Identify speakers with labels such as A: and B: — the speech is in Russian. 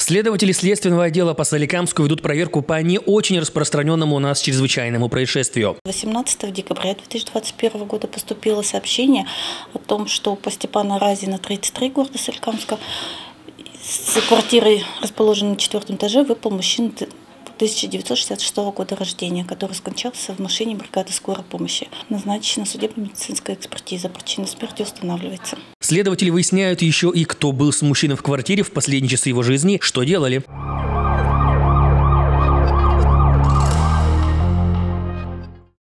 A: Следователи следственного отдела по Соликамску ведут проверку по не очень распространенному у нас чрезвычайному происшествию.
B: 18 декабря 2021 года поступило сообщение о том, что по Степана Разина, 33, города Соликамска, с квартиры, расположенной на 4 этаже, выпал мужчина 1966 года рождения, который скончался в машине бригады скорой помощи. Назначена судебно-медицинская экспертиза. Причина смерти устанавливается.
A: Следователи выясняют еще и кто был с мужчиной в квартире в последние часы его жизни, что делали.